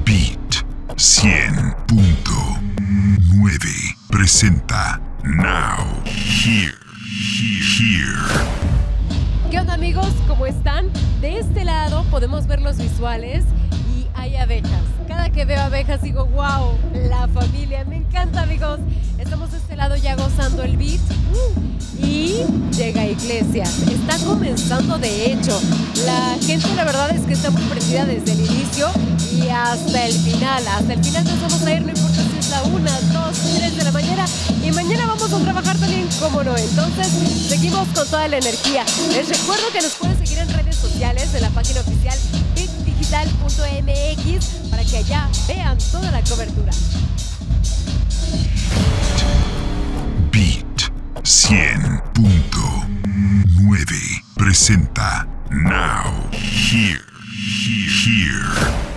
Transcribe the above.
Beat 100.9 presenta Now, Here. ¿Qué onda, amigos? ¿Cómo están? De este lado podemos ver los visuales y hay abejas. Cada que veo abejas digo, wow, la familia, me encanta, amigos. Estamos de este lado ya gozando el beat y llega Iglesias. Está comenzando, de hecho. La gente, la verdad es que está muy prendida desde el inicio y hasta el final. Hasta el final nos vamos a ir, no importa si es la 1, 2, 3 de la mañana. Y mañana vamos a trabajar también, cómo no. Entonces, seguimos con toda la energía. Les recuerdo que nos pueden seguir en redes sociales, en la página oficial beatdigital.mx, para que allá vean toda la cobertura. Beat 100.9 presenta Now, Here.